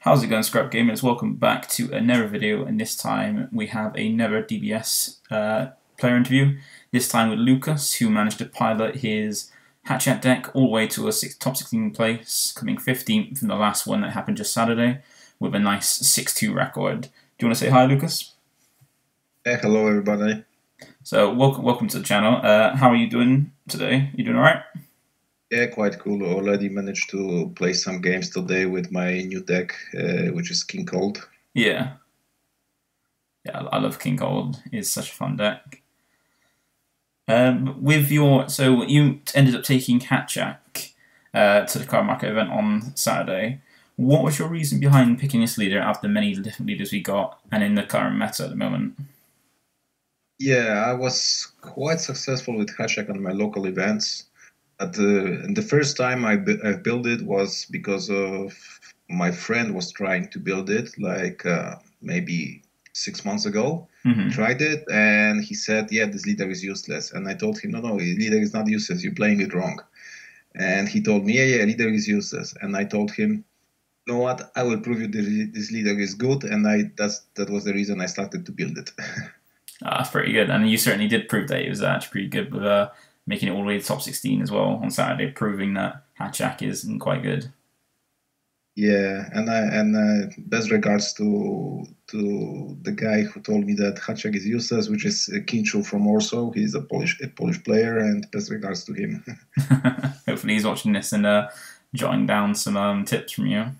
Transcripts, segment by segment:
How's it going, ScrubGamers? Welcome back to another video, and this time we have another DBS player interview. This time with Łukasz, who managed to pilot his Hatchhyack deck all the way to a top 16 place, coming 15th in the last one that happened just Saturday, with a nice 6-2 record. Do you want to say hi, Łukasz? Hey, hello everybody. So welcome to the channel. How are you doing today? You doing alright? Yeah, quite cool. Already managed to play some games today with my new deck, which is King Cold. Yeah, I love King Cold. It's such a fun deck. So you ended up taking Hatchhyack to the CardMarket event on Saturday. What was your reason behind picking this leader out of the many different leaders we got and in the current meta at the moment? Yeah, I was quite successful with Hatchhyack on my local events. The first time I built it was because of my friend was trying to build it, like maybe 6 months ago. Mm-hmm. Tried it, and he said, yeah, this leader is useless. And I told him, no, leader is not useless. You're playing it wrong. And he told me, yeah, leader is useless. And I told him, you know what? I will prove you this leader is good. And that was the reason I started to build it. That's pretty good. And you certainly did prove that it was actually pretty good with making it all the way to top 16 as well on Saturday, proving that Hatchhyack is quite good. Yeah, and best regards to the guy who told me that Hatchhyack is useless, which is Kinchu from Warsaw. He's a Polish player, and best regards to him. Hopefully he's watching this and jotting down some tips from you.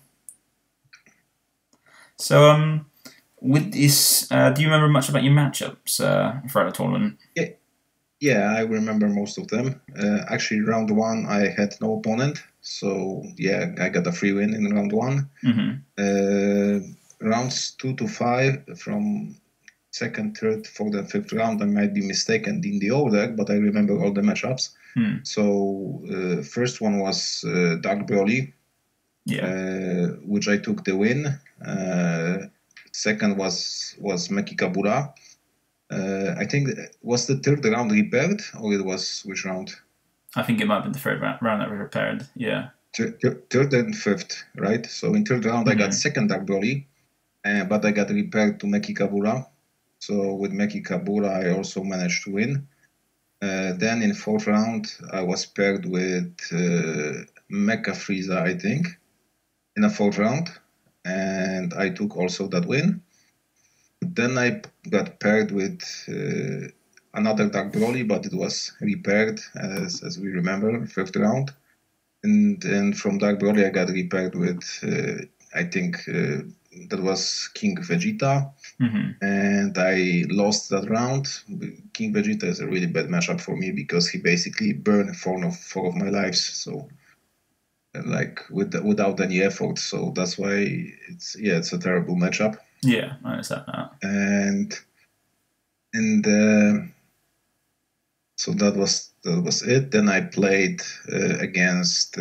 So with this, do you remember much about your matchups throughout the tournament? Yeah, I remember most of them. Actually, round one, I had no opponent. So, yeah, I got a free win in round one. Mm-hmm. Rounds 2 to 5, from second, third, fourth, and fifth round, I might be mistaken in the old deck, but I remember all the matchups. So, first one was Dark Broly, which I took the win. Second was Meki Kabura. I think was the third round repaired, or it was which round? I think it might have been the third round that was repaired. Yeah. Third and fifth, right? So in third round, I got second Dark Broly, but I got repaired to Meki Kabura. So with Meki Kabura, I also managed to win. Then in fourth round, I was paired with Mecha Frieza, I think, in a fourth round, and I took also that win. Then I got paired with another Dark Broly, but it was repaired, as we remember, fifth round. And from Dark Broly, I got repaired with, I think that was King Vegeta. And I lost that round. King Vegeta is a really bad matchup for me because he basically burned four of my lives. So, like, without any effort. So that's why it's a terrible matchup. Yeah, I understand that. And so that was it. Then I played against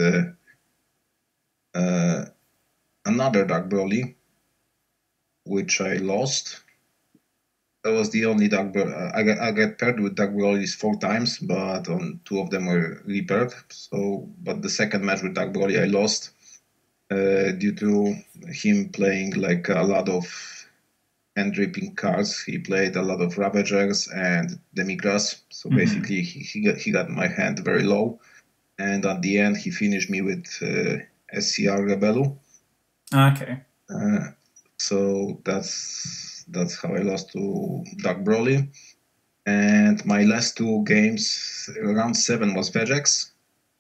another Dark Broly, which I lost. That was the only Dark Broly. I got paired with Dark Brolys 4 times, but on 2 of them were repaired. So, but the second match with Dark Broly I lost due to him playing like a lot of hand-dripping cards. He played a lot of Ravagers and Demigrass. So basically, he got my hand very low, and at the end he finished me with SCR Rebelu. Okay. So that's how I lost to Dark Broly. And my last 2 games, round 7 was Vegex.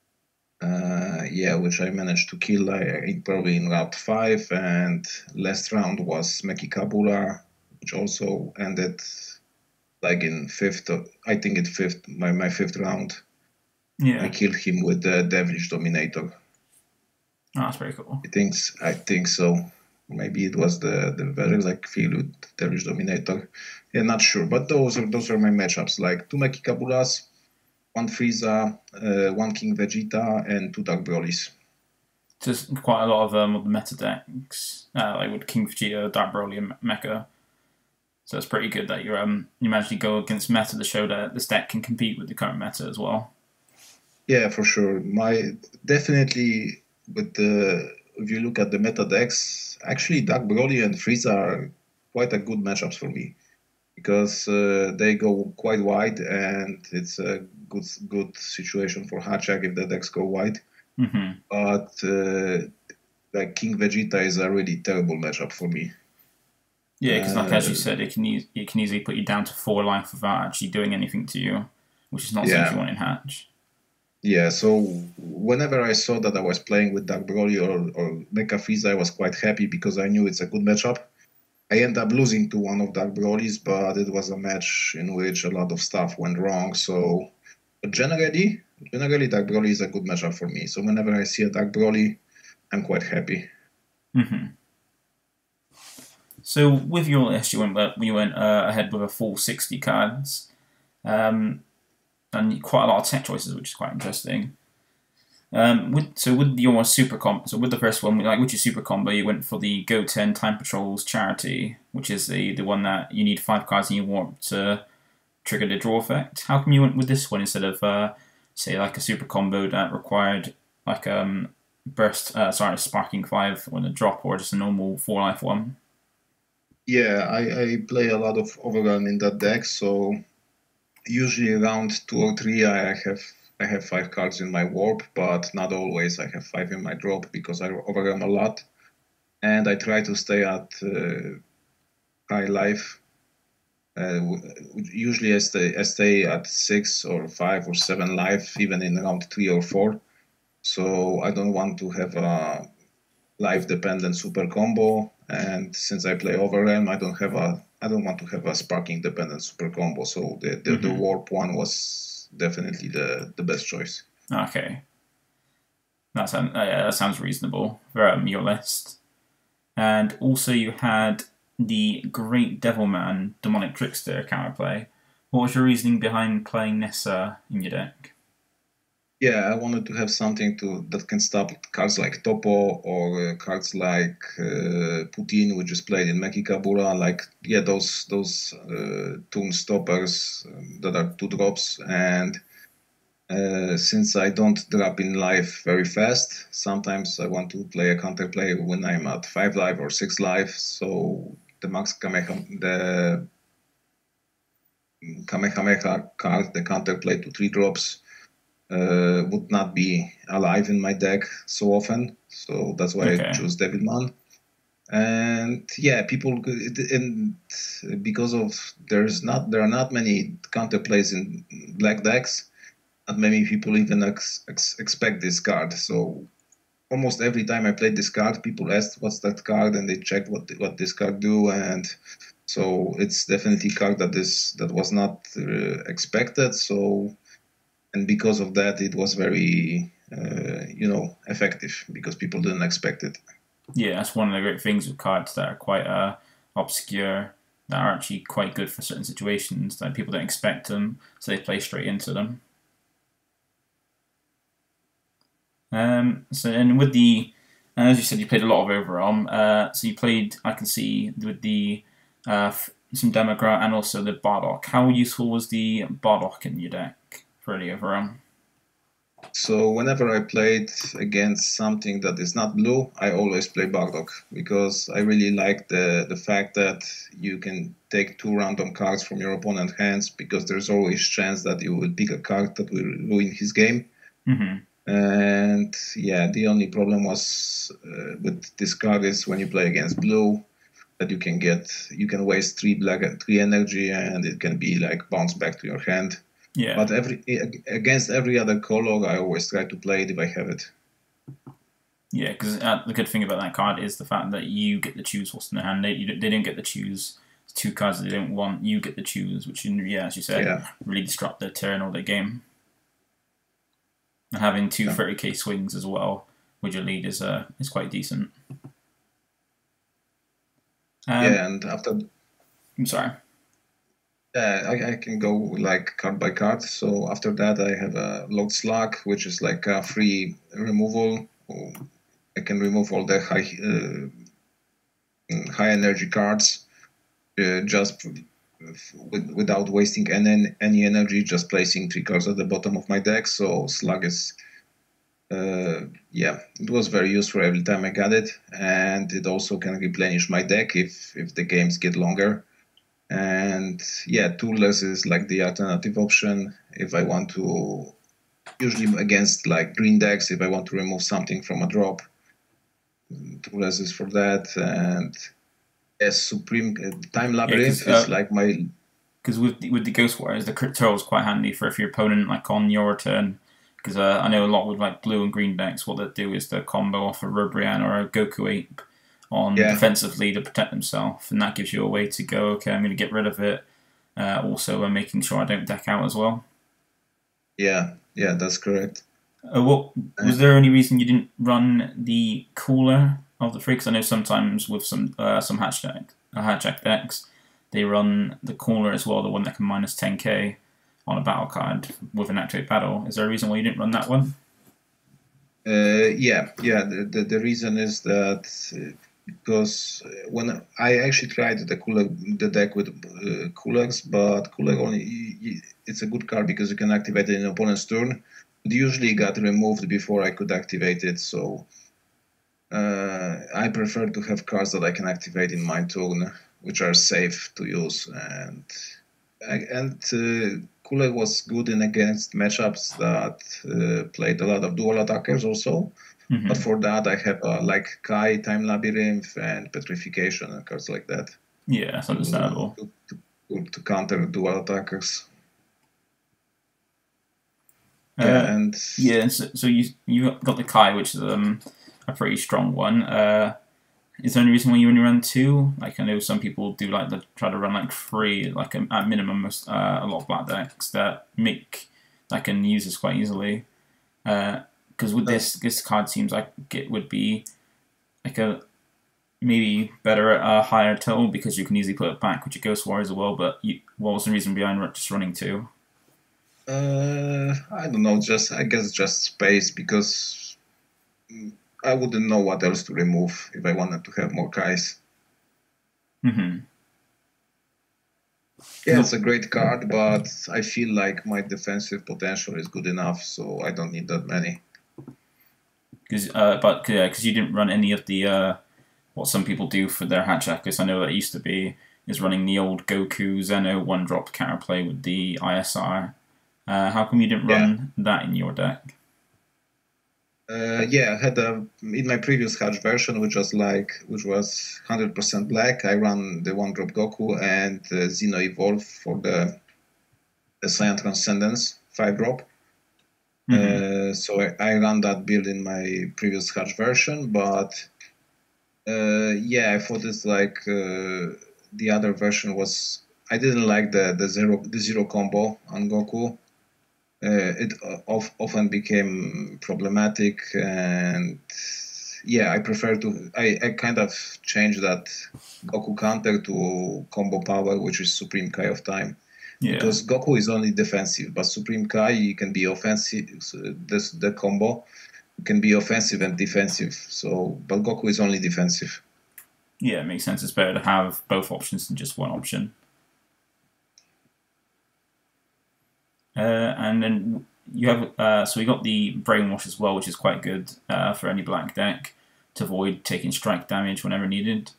Which I managed to kill probably in round 5, and last round was Meki Kabura, which also ended like in fifth. I think in fifth, my fifth round. Yeah, I killed him with the Devilish Dominator. Oh, that's very cool. I think so. Maybe it was the Vegex, like feel with Devilish Dominator. Yeah, not sure. But those are my matchups. Like 2 Meki Kaburas, 1 Frieza, 1 King Vegeta, and 2 Dark Brolys. Just quite a lot of the meta decks, like with King Vegeta, Dark Broly, and Mecha. So it's pretty good that you managed to go against meta to show that this deck can compete with the current meta as well. Yeah, for sure. Definitely with the you look at the meta decks, actually Dark Broly and Frieza are quite a good matchups for me, because they go quite wide, and it's a good situation for Hatchhyack if the decks go wide. But like King Vegeta is a really terrible matchup for me. Yeah, because like as you said, it can easily put you down to 4 life without actually doing anything to you, which is not something you want in Hatch. Yeah, so whenever I saw that I was playing with Dark Broly or Mecha Frieza, I was quite happy because I knew it's a good matchup. I ended up losing to one of Dark Broly's, but it was a match in which a lot of stuff went wrong. So, but generally, Dark Broly is a good matchup for me. So whenever I see a Dark Broly, I'm quite happy. So with your list, you went ahead with a full 60 cards, and quite a lot of tech choices, which is quite interesting. With your super combo, so with the first one, like with your super combo, you went for the Go 10 Time Patrols Charity, which is the one that you need 5 cards in your warp to trigger the draw effect. How come you went with this one instead of say like a super combo that required like Sparking 5 on a drop, or just a normal 4 life one? Yeah, I play a lot of Overrun in that deck, so usually around 2 or 3 I have 5 cards in my warp, but not always. I have 5 in my drop because I overrun a lot, and I try to stay at high life. Usually I stay at 6 or 5 or 7 life, even in round 3 or 4. So I don't want to have a life-dependent super combo, and since I play Overwhelm, I don't want to have a sparking-dependent super combo. So the warp one was definitely the best choice. Okay, that sounds reasonable for your list. And also you had the Great Devilman Demonic Trickster counterplay. What was your reasoning behind playing Nessa in your deck? Yeah, I wanted to have something that can stop cards like Topo or cards like Putin, which is played in Mechikabura, like those turn stoppers that are 2 drops. And since I don't drop in life very fast, sometimes I want to play a counterplay when I'm at 5 life or 6 life. So the Kamehameha card, the counterplay to 3 drops, would not be alive in my deck so often, so that's why I choose Devilman. And yeah, because of there are not many counterplays in black decks. Not many people even expect this card. So almost every time I played this card, people asked what's that card, and they checked what this card do, and so it's definitely a card that was not expected. So. And because of that, it was very, effective because people didn't expect it. Yeah, that's one of the great things with cards that are quite obscure, that are actually quite good for certain situations, that people don't expect them, so they play straight into them. And with the, as you said, you played a lot of Overarm. So you played, I can see, with the some Demagra and also the Bardock. How useful was the Bardock in your deck? Pretty overall. So whenever I played against something that is not blue, I always play Bardock because I really like the fact that you can take 2 random cards from your opponent's hands, because there's always chance that you will pick a card that will ruin his game. And yeah, the only problem was with this card is when you play against blue, that you can waste 3 energy, and it can be like bounce back to your hand. Yeah. But against every other color, I always try to play it if I have it. Yeah, because the good thing about that card is the fact that you get to choose what's in the hand. They didn't get to choose 2 cards that they don't want. You get to choose, which, as you said, really disrupt their turn or their game. And having 2 30k swings as well with your lead is quite decent. And after... I'm sorry. I can go like card by card. So after that, I have a Locked Slug, which is like a free removal. I can remove all the high energy cards just without wasting any energy, just placing 3 cards at the bottom of my deck. So Slug is Yeah, it was very useful every time I got it, and it also can replenish my deck if the games get longer. And yeah, toolless is like the alternative option if I want to, usually against like green decks, if I want to remove something from a drop. Toolless is for that, and yes, Supreme Time Labyrinth is like my. Because with the Ghost Warriors, the crit turtle is quite handy for if your opponent like on your turn. Because I know a lot with like blue and green decks, what they do is the combo off a Rubrian or a Goku Ape on defensively to protect themselves, and that gives you a way to go, okay, I'm going to get rid of it. Also, making sure I don't deck out as well. Yeah, that's correct. What was there any reason you didn't run the cooler of the three? Because I know sometimes with some Hatchhyack decks, they run the cooler as well, the one that can minus 10k on a battle card with an activate battle. Is there a reason why you didn't run that one? Yeah. The reason is that because when I actually tried the deck with coolers, but cooler only it's a good card because you can activate it in opponent's turn. It usually got removed before I could activate it, so I prefer to have cards that I can activate in my turn, which are safe to use, and Cooler was good in against matchups that played a lot of dual attackers also. But for that, I have like Kai, Time Labyrinth, and Petrification and cards like that. Yeah, that's understandable. To counter dual attackers. So you got the Kai, which is a pretty strong one. Is there any reason why you only run two? Like I know some people do like try to run like three, like at minimum, a lot of black decks that can use this quite easily. Because with this card seems like it would be like maybe better at a higher total because you can easily put it back with your Ghost Warriors as well. But what was the reason behind just running two? I don't know. I guess just space, because I wouldn't know what else to remove if I wanted to have more Kais. Yeah, it's a great card, but I feel like my defensive potential is good enough, so I don't need that many. Because you didn't run any of the what some people do for their Hatchhyackers. I know that used to be is running the old Goku Zeno 1-drop counterplay with the ISR. How come you didn't run that in your deck? Yeah, I had in my previous Hatch version, which was 100% black. I ran the 1-drop Goku and Xeno Evolve for the Saiyan Transcendence 5-drop. So I ran that build in my previous Hatch version, but I thought it's like the other version was. I didn't like the zero combo on Goku. It often became problematic, and I prefer to. I kind of changed that Goku counter to combo power, which is Supreme Kai of Time. Because Goku is only defensive, but Supreme Kai can be offensive. The combo can be offensive and defensive. But Goku is only defensive. Yeah, it makes sense. It's better to have both options than just one option. And then you have so we got the Brainwash as well, which is quite good for any black deck to avoid taking strike damage whenever needed.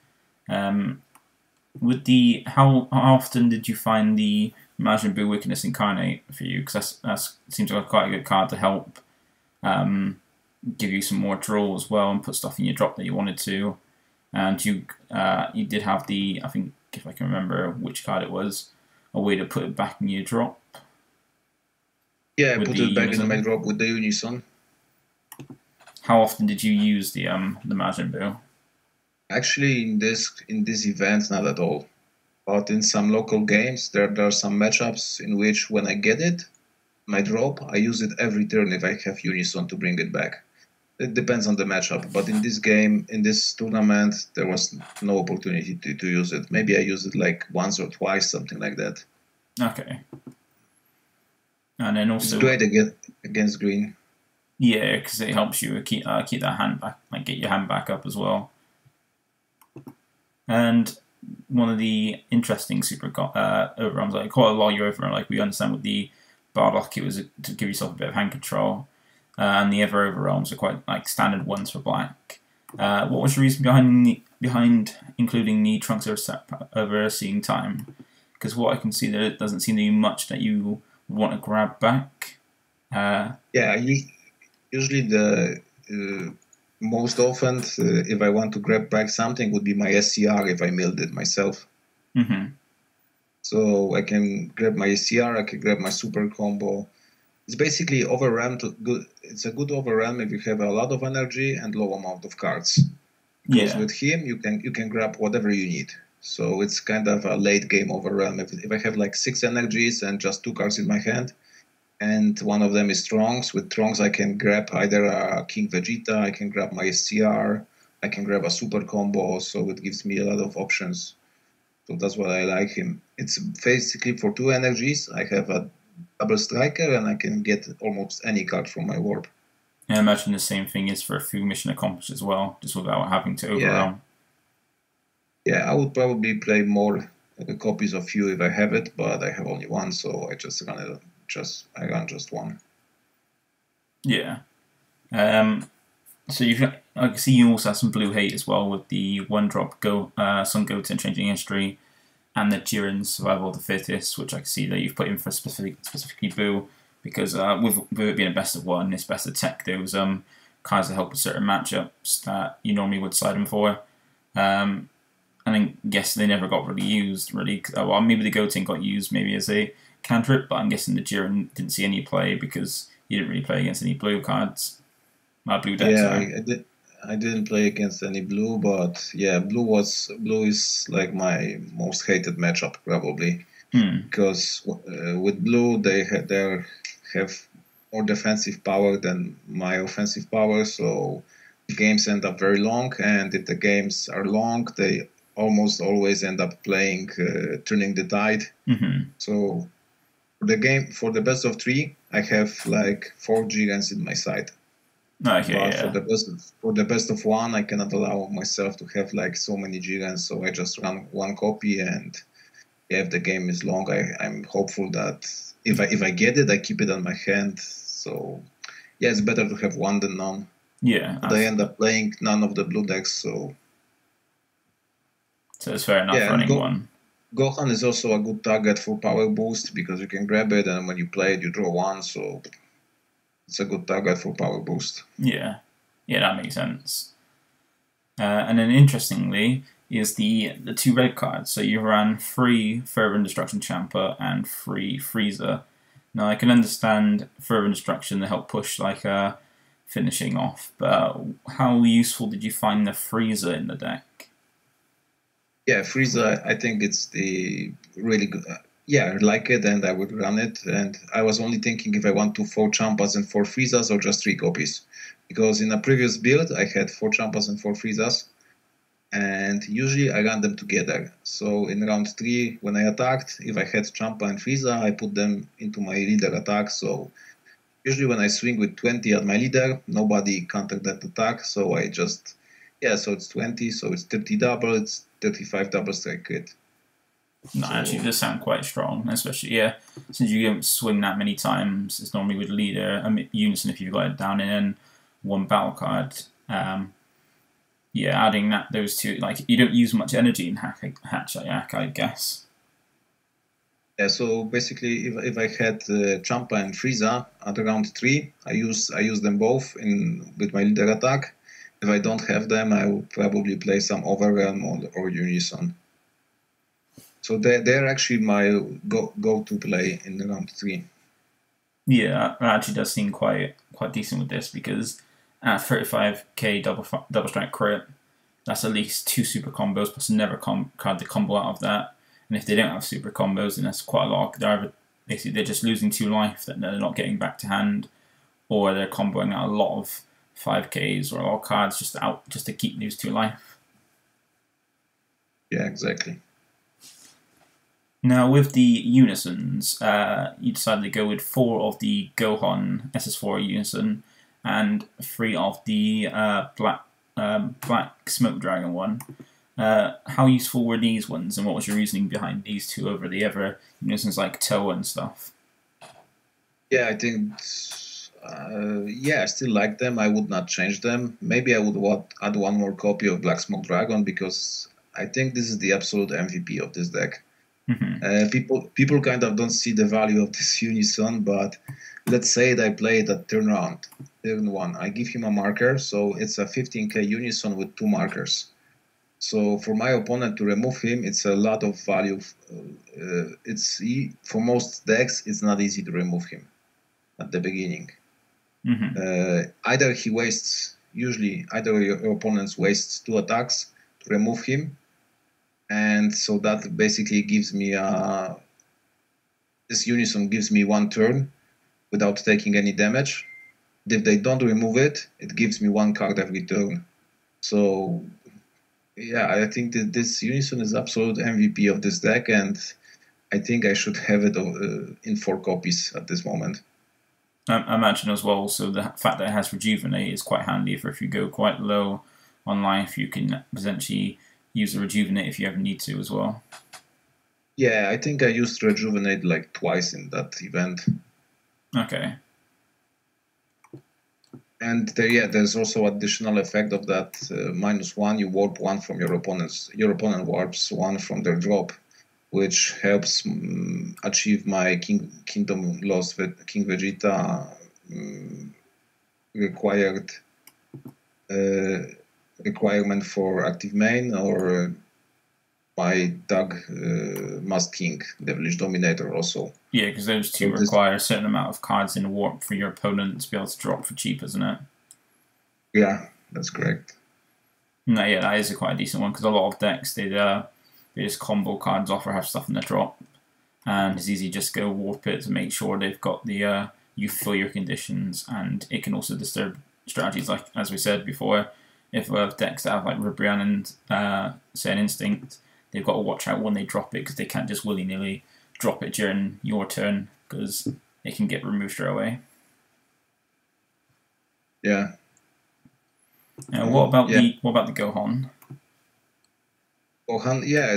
With the how often did you find the Majin Buu Wickedness Incarnate for you? Because that seems like quite a good card to help give you some more draw as well and put stuff in your drop that you wanted to. And you did have I think if I can remember which card it was, a way to put it back in your drop. Yeah, I put it back in my drop with the Unison. How often did you use the Majin Buu? Actually, in this event, not at all. But in some local games, there are some matchups in which when I get it, my drop, I use it every turn if I have Unison to bring it back. It depends on the matchup. But in this game, in this tournament, there was no opportunity to use it. Maybe I used it like once or twice, something like that. Okay. And then also, it's great against green. Yeah, because it helps you keep that hand back, like get your hand back up as well. And one of the interesting super overruns, like quite a lot of your overrun, like we understand with the Bardock, it was to give yourself a bit of hand control. and the other overwhelms are quite like standard ones for black. What was the reason behind including the trunks overseeing time? Because what I can see, there doesn't seem to be much that you want to grab back. Yeah, usually the most often, if I want to grab back something, would be my SCR if I milled it myself. Mm-hmm. So I can grab my SCR, I can grab my super combo. It's basically overrun. It's a good overrun if you have a lot of energy and low amount of cards. Because with him, you can grab whatever you need. So it's kind of a late game overrun. If I have like 6 energies and just 2 cards in my hand, and one of them is Trunks. With Trunks, I can grab either a King Vegeta, I can grab my SCR, I can grab a super combo, so it gives me a lot of options. So that's why I like him. It's basically for 2 energies, I have a double striker, and I can get almost any card from my warp. And I imagine the same thing is for a full mission accomplished as well, just without having to overwhelm. Yeah, I would probably play more copies of Few if I have it, but I have only one, so I just run it. I run just one. Yeah. So I can see you also have some blue hate as well with the 1-drop Sun Goten changing history, and the Jiren Survival of the Fittest, which I can see that you've put in for specifically blue, because with it being a best of 1, it's best to tech those cards that help with certain matchups that you normally would side them for. And I guess they never got really used, really. Well, maybe the Goten got used maybe as a cantrip, but I'm guessing the Jiren didn't see any play because you didn't really play against any blue cards. Blue decks. Yeah, I didn't play against any blue, but yeah, blue is like my most hated matchup probably, because with blue they have more defensive power than my offensive power, so the games end up very long, and if the games are long, they almost always end up playing Turning the Tide. So for the best of 3, I have like 4 Gigants in my side. Okay, but for the best of 1, I cannot allow myself to have like so many Gigants, so I just run 1 copy, and if the game is long, I'm hopeful that if I get it, I keep it on my hand. So yeah, it's better to have 1 than none. Yeah. But I end up playing none of the blue decks, so it's fair enough running 1. Gohan is also a good target for power boost, because you can grab it, and when you play it, you draw 1, so it's a good target for power boost. Yeah, that makes sense. And then interestingly is the 2 red cards. So you ran 3 Fervent Destruction Champa and 3 Frieza. Now I can understand Fervent Destruction to help push like finishing off, but how useful did you find the Frieza in the deck? Yeah, Frieza, I think it's the really good. Yeah, I like it, and I would run it. And I was only thinking if I want to 4 Champas and 4 Friezas or just 3 copies. Because in a previous build, I had 4 Champas and 4 Friezas. And usually I run them together. So in round 3, when I attacked, if I had Champa and Frieza, I put them into my leader attack. So usually when I swing with 20 at my leader, nobody countered that attack. So I just, so it's 20, so it's 30 double, it's 35 double strike crit. No, actually, it does sound quite strong, especially, since you don't swing that many times. It's normally with leader, unison if you've got it down in 1 battle card. Adding those 2, like, you don't use much energy in Hatchhyack, I guess. Yeah, so basically, if I had Champa and Frieza at round 3, I use them both with my leader attack. If I don't have them, I will probably play some Overwhelm or Unison. So they're actually my go-to play in round 3. Yeah, that actually does seem quite decent with this, because at 35k double strike crit, that's at least 2 super combos plus another card to combo out of that. And if they don't have super combos, then that's quite a lot. They're just losing 2 life that they're not getting back to hand, or they're comboing out a lot of 5ks or a lot of cards just to keep those 2 life. Yeah, exactly. Now, with the unisons, you decided to go with 4 of the Gohan SS4 unison and 3 of the Black Smoke Dragon one. How useful were these ones, and what was your reasoning behind these 2 over the other unisons like Toa and stuff? Yeah, I think Yeah, I still like them. I would not change them. Maybe I would add one more copy of Black Smoke Dragon because I think this is the absolute MVP of this deck. People kind of don't see the value of this Unison, but let's say that I play it at turn 1. I give him a marker, so it's a 15k Unison with 2 markers. So for my opponent to remove him, it's a lot of value. For most decks, it's not easy to remove him at the beginning. Either your opponent wastes 2 attacks to remove him, and so that basically gives me this Unison gives me 1 turn without taking any damage. If they don't remove it, it gives me 1 card every turn. So yeah, I think that this Unison is absolute MVP of this deck, and I think I should have it in 4 copies at this moment. I imagine as well, so the fact that it has Rejuvenate is quite handy for if you go quite low on life, you can potentially use the Rejuvenate if you ever need to as well. Yeah, I think I used Rejuvenate like twice in that event. Okay. And there's also additional effect of that -1. You warp 1 from your opponent warps 1 from their drop, which helps achieve my Kingdom Lost King Vegeta requirement for active main, or my Doug Masked King, Devilish Dominator also. Yeah, because those two require a certain amount of cards in warp for your opponent to be able to drop for cheap, isn't it? Yeah, that's correct. No, yeah, that is quite a decent one, because a lot of decks, they just combo cards off or have stuff in the drop, and it's easy just go warp it to make sure they've got the you fill your conditions, and it can also disturb strategies, like as we said before. If decks that have like Ribrianne and say an Instinct, they've got to watch out when they drop it, because they can't just willy-nilly drop it during your turn, because it can get removed straight away. Yeah. What about the Gohan? Gohan, yeah,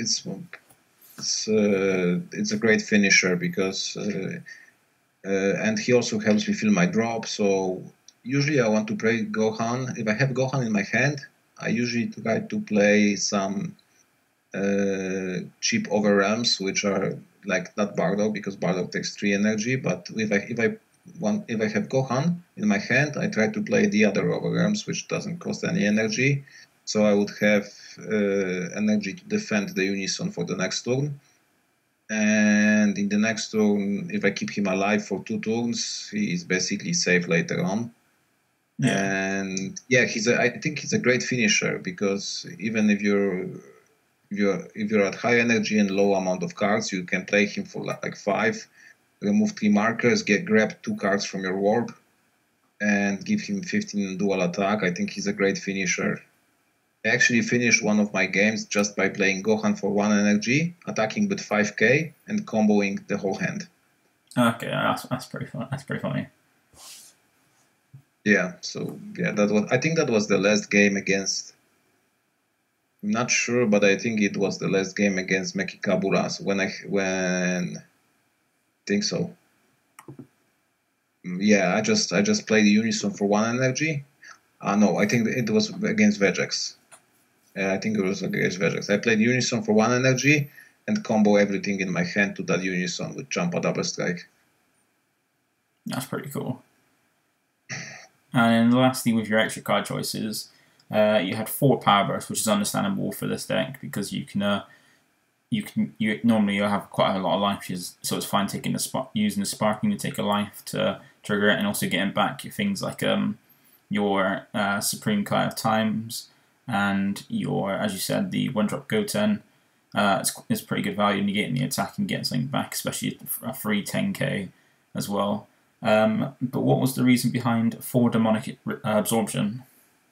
it's a great finisher because and he also helps me fill my drop. So usually I want to play Gohan. If I have Gohan in my hand, I usually try to play some cheap overrealms, which are like not Bardock, because Bardock takes 3 energy. But if I have Gohan in my hand, I try to play the other overrealms, which doesn't cost any energy. So I would have energy to defend the Unison for the next turn. And in the next turn, if I keep him alive for 2 turns, he's basically safe later on. Yeah. And yeah, I think he's a great finisher, because even if you're at high energy and low amount of cards, you can play him for like 5, remove 3 markers, grab 2 cards from your warp, and give him 15 dual attack. I think he's a great finisher. I actually finished one of my games just by playing Gohan for 1 energy, attacking with 5k, and comboing the whole hand. Okay, that's pretty fun. That's pretty funny. Yeah, so yeah, I think that was the last game against. I'm not sure, but I think it was the last game against Mechikabura. So when I think so. Yeah, I just played the Unison for 1 energy. No, I think it was against Vegex. I think it was against Vegex. I played Unison for 1 energy and combo everything in my hand to that Unison with Champa Double Strike. That's pretty cool. And then lastly, with your extra card choices, you had 4 Power Bursts, which is understandable for this deck, because you normally have quite a lot of life, so it's fine taking using the Sparking to take a life to trigger it, and also getting back things like your Supreme Kai of Times, and your, as you said, the 1-drop Goten. It's pretty good value negating the attack and getting something back, especially a free 10k as well. But what was the reason behind 4 Demonic Absorption?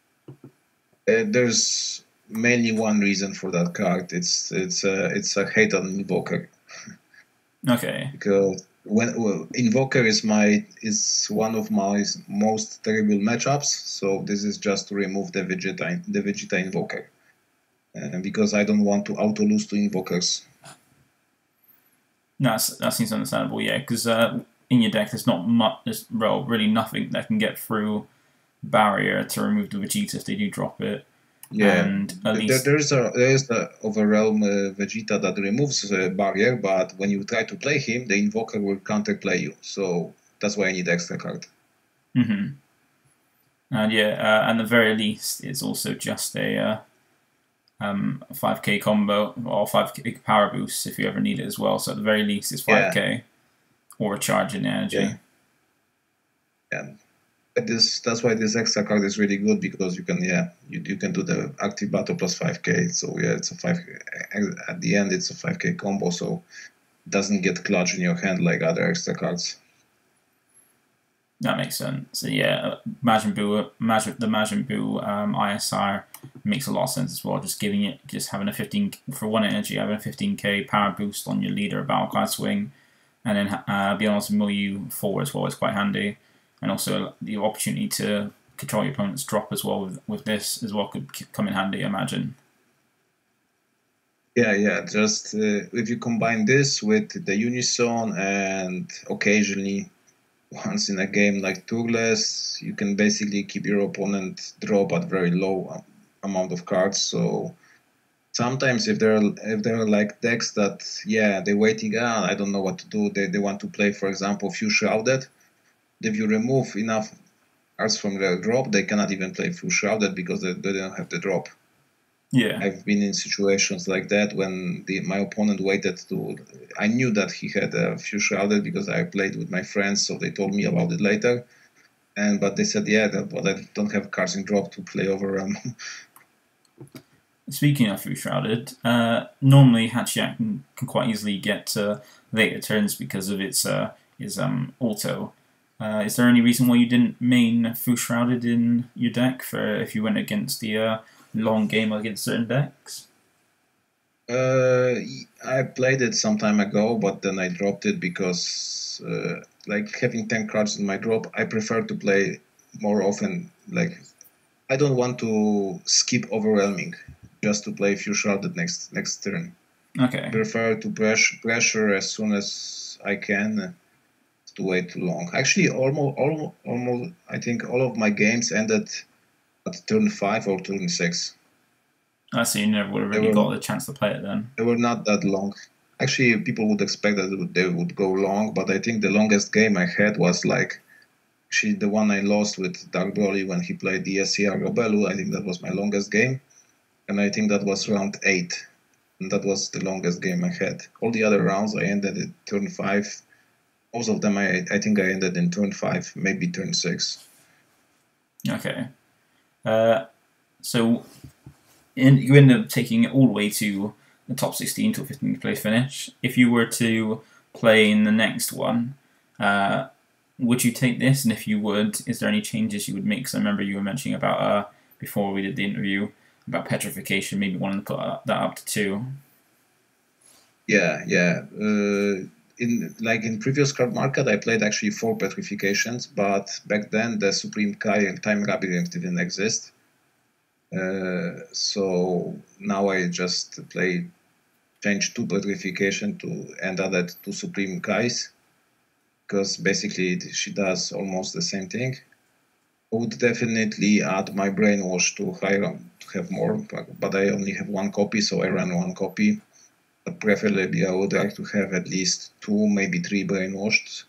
There's mainly one reason for that card. It's a hate on Invoker. Okay. Because Invoker is one of my most terrible matchups. So this is just to remove the Vegeta Invoker, because I don't want to auto lose to Invokers. No, that seems understandable. Yeah, because in your deck, there's not much, there's really nothing that can get through barrier to remove the Vegeta if they do drop it. Yeah, and at least there is the Overrealm Vegeta that removes barrier, but when you try to play him, the Invoker will counterplay you. So that's why I need extra card. And yeah, at the very least, it's also just a 5k combo or 5k power boost if you ever need it as well. So at the very least, it's 5k or a charge in energy. Yeah. That's why this extra card is really good, because you can you can do the active battle plus 5k. So yeah, it's a 5k at the end. It's a 5k combo, so it doesn't get clutch in your hand like other extra cards. That makes sense. So yeah, the Majin Buu ISR makes a lot of sense as well. Just having a 15 for 1 energy, having a 15k power boost on your leader Battle Card swing, and then being able to mill you forward as well is quite handy. And also the opportunity to control your opponent's drop as well with this as well could come in handy, I imagine. Yeah. Just if you combine this with the Unison and occasionally once in a game like Turles, you can basically keep your opponent drop at very low amount of cards. So sometimes if there are like decks that they're waiting, I don't know what to do. They want to play, for example, Few Shrouded. If you remove enough cards from their drop, they cannot even play Few Shrouded because they don't have the drop. Yeah, I've been in situations like that when my opponent waited to. I knew that he had a Few Shrouded because I played with my friends, so they told me about it later. But they said, but I don't have cards in drop to play over them. Speaking of Few Shrouded, normally Hatchhyack can quite easily get to later turns because of its auto. Is there any reason why you didn't main Few Shrouded in your deck for if you went against the long game against certain decks? I played it some time ago, but then I dropped it because like having 10 cards in my drop, I prefer to play more often. Like I don't want to skip Overwhelming just to play Few Shrouded next turn. Okay. I prefer to pressure as soon as I can. To wait too long. Actually, almost, I think all of my games ended at turn 5 or turn 6. So you never would have really got the chance to play it then. They were not that long. Actually, people would expect that they would go long, but I think the longest game I had was like actually the one I lost with Dark Broly when he played the SCR Robelu. I think that was my longest game, and I think that was round 8, and that was the longest game I had. All the other rounds I ended at turn 5. Most of them, I think I ended in turn 5, maybe turn 6. Okay. So you end up taking it all the way to the top 16 to a 15th place finish. If you were to play in the next one, would you take this? And if you would, is there any changes you would make? Because I remember you were mentioning about, before we did the interview, about petrification, maybe wanting to put that up to 2. Yeah. In previous CardMarket, I played actually 4 petrifications, but back then the Supreme Kai and Time Labyrinth didn't exist. So now I just change 2 petrification and added 2 Supreme Kais, because basically she does almost the same thing. I would definitely add my Brainwash to have more, but I only have 1 copy, so I run 1 copy. But preferably, I would like to have at least 2, maybe 3 brainwashed.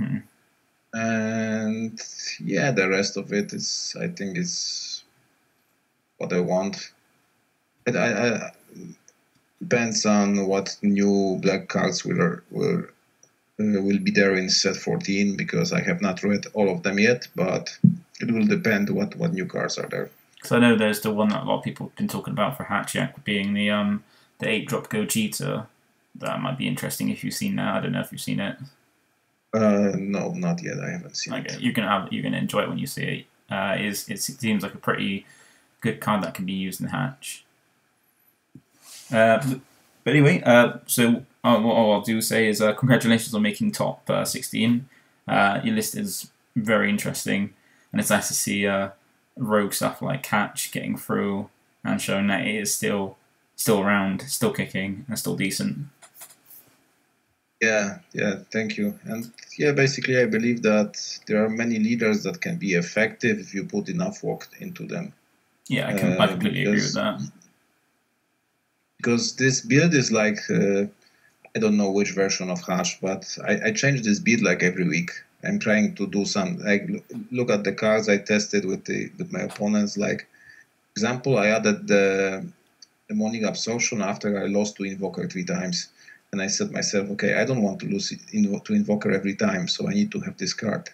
And the rest of it is, I think, is what I want. I depends on what new black cards will be there in set 14, because I have not read all of them yet. But it will depend what new cards are there. Because I know there's the one that a lot of people have been talking about for Hatchhyack being the 8-drop Gogeta. That might be interesting if you've seen that. I don't know if you've seen it. No, not yet. I haven't seen it. You can enjoy it when you see it. It seems like a pretty good card that can be used in Hatch. But anyway, so what I'll do say is congratulations on making top 16. Your list is very interesting, and it's nice to see rogue stuff like Hatch getting through and showing that it is still around, still kicking, and still decent. Yeah, thank you. And yeah, basically, I believe that there are many leaders that can be effective if you put enough work into them. Yeah, I completely agree with that. Because this build is like, I don't know which version of Hash, but I change this build like every week. I'm trying to do some, like, look at the cards I tested with my opponents. Like, example, I added the demonic absorption after I lost to Invoker 3 times. And I said myself, okay, I don't want to lose to Invoker every time, so I need to have this card.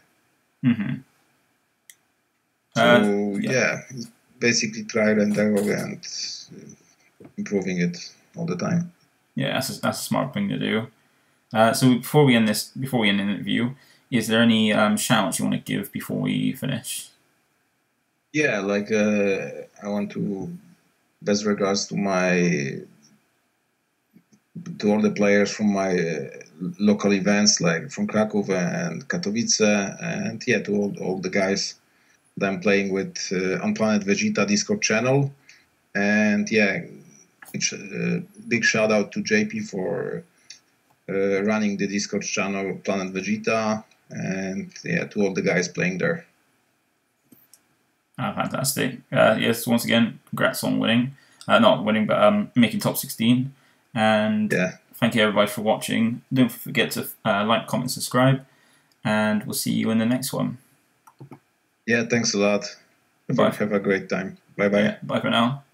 So yeah, basically trial and error and improving it all the time. Yeah, that's a smart thing to do. So before we end the interview, is there any shout-outs you want to give before we finish? Yeah, like I want to best regards to all the players from my local events, like from Krakow and Katowice, and yeah, to all the guys that I'm playing with on Planet Vegeta Discord channel, and yeah, big shout out to JP for running the Discord channel Planet Vegeta, and yeah, to all the guys playing there. Fantastic. Yes, once again, congrats on winning. Not winning, but making top 16. And thank you everybody for watching. Don't forget to like, comment, subscribe, and we'll see you in the next one. Yeah, thanks a lot. Bye. Have a great time. Bye-bye. Yeah, bye for now.